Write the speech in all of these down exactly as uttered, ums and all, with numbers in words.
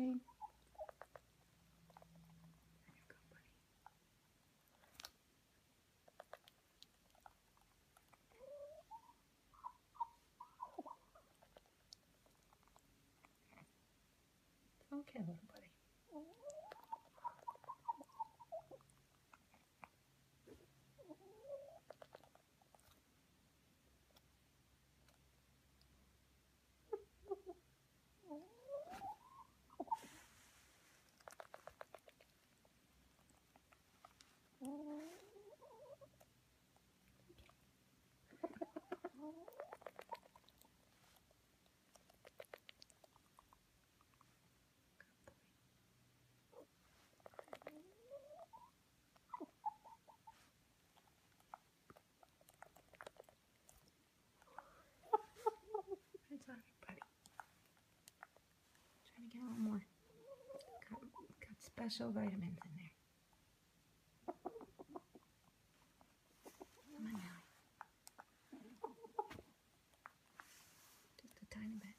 There you go, buddy. It's okay, little buddy. It's all right, buddy. Try to get a little more. Got, got special vitamins in there. Come on now. Just a tiny bit.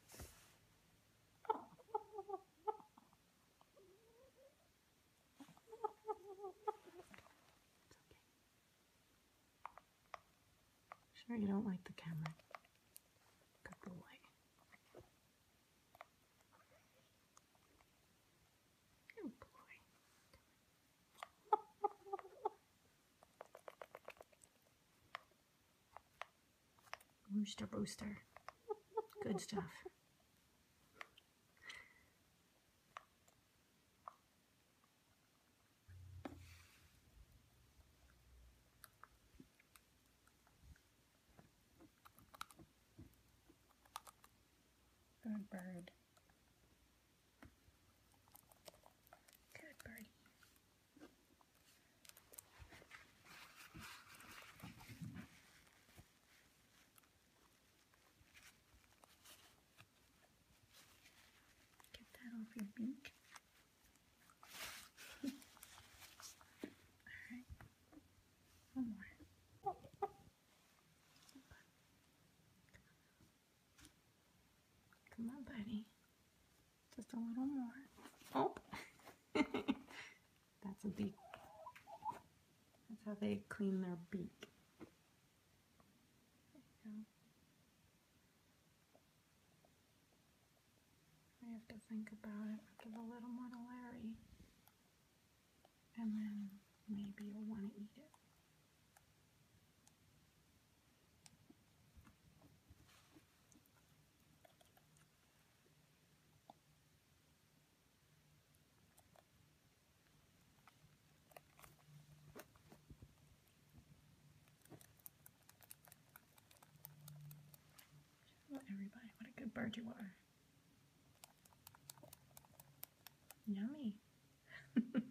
Sure you don't like the camera. Good boy. Good boy. Rooster Booster. Good stuff. Good bird. Good birdie. Get that off your beak. Alright. One more. Come on, buddy. Just a little more. Oh! That's a beak. That's how they clean their beak. There you go. I have to think about it. I'll give a little more to Larry. And then maybe you'll want to eat it. Show everybody what a good bird you are. Yummy.